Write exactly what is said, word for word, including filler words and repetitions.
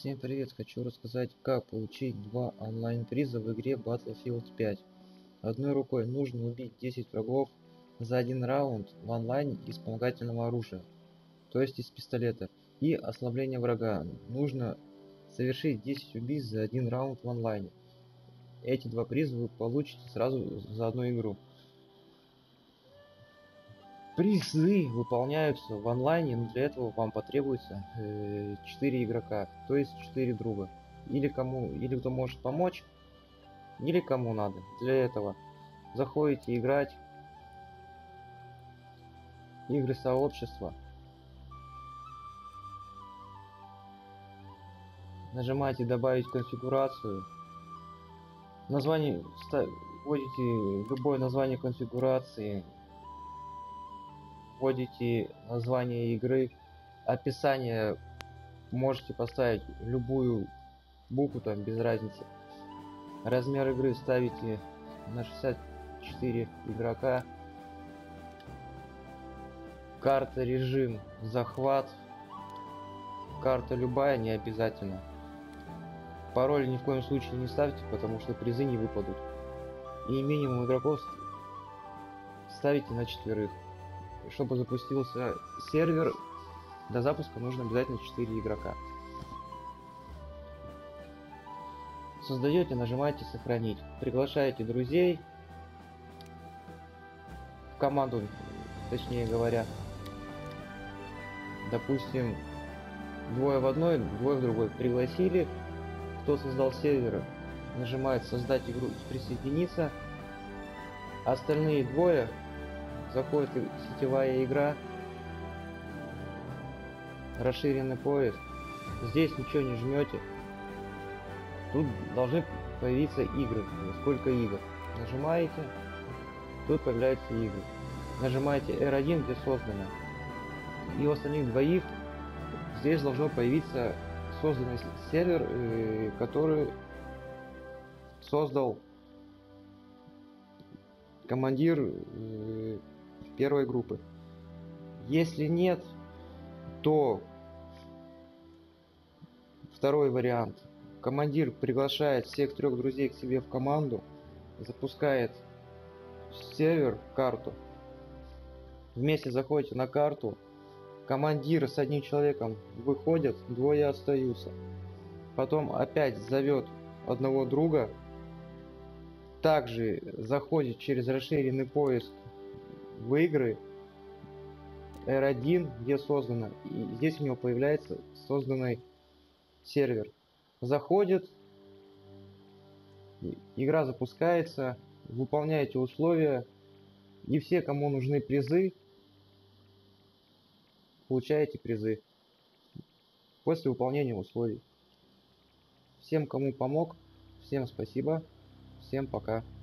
Всем привет! Хочу рассказать, как получить два онлайн-приза в игре Battlefield пять. Одной рукой нужно убить десять врагов за один раунд в онлайне из вспомогательного оружия, то есть из пистолета, и ослабление врага. Нужно совершить десять убийств за один раунд в онлайне. Эти два приза вы получите сразу за одну игру. Призы выполняются в онлайне, но для этого вам потребуется э, четыре игрока, то есть четыре друга. Или кому, или кто может помочь, или кому надо. Для этого заходите играть игры сообщества, нажимаете добавить конфигурацию, название, вводите любое название конфигурации, вводите название игры, описание можете поставить любую букву, там без разницы. Размер игры ставите на шестьдесят четыре игрока. Карта, режим, захват. Карта любая, не обязательно. Пароль ни в коем случае не ставьте, потому что призы не выпадут. И минимум игроков ставите на четверых. Чтобы запустился сервер, до запуска нужно обязательно четыре игрока. Создаете, нажимаете сохранить. Приглашаете друзей в команду, точнее говоря. Допустим, двое в одной, двое в другой. Пригласили. Кто создал сервер, нажимает создать игру и присоединиться. Остальные двое заходит сетевая игра, расширенный поиск. Здесь ничего не жмете. Тут должны появиться игры. Сколько игр? Нажимаете, тут появляются игры. Нажимаете эр один, где создано. И у остальных двоих здесь должно появиться созданный сервер, который создал командир первой группы. Если нет, то второй вариант. Командир приглашает всех трех друзей к себе в команду, запускает сервер, карту. Вместе заходите на карту. Командир с одним человеком выходят, двое остаются. Потом опять зовет одного друга. Также заходит через расширенный поиск в игры эр один, где создано. И здесь у него появляется созданный сервер. Заходит, игра запускается, выполняете условия, и все, кому нужны призы, получаете призы после выполнения условий. Всем, кому помог, всем спасибо, всем пока.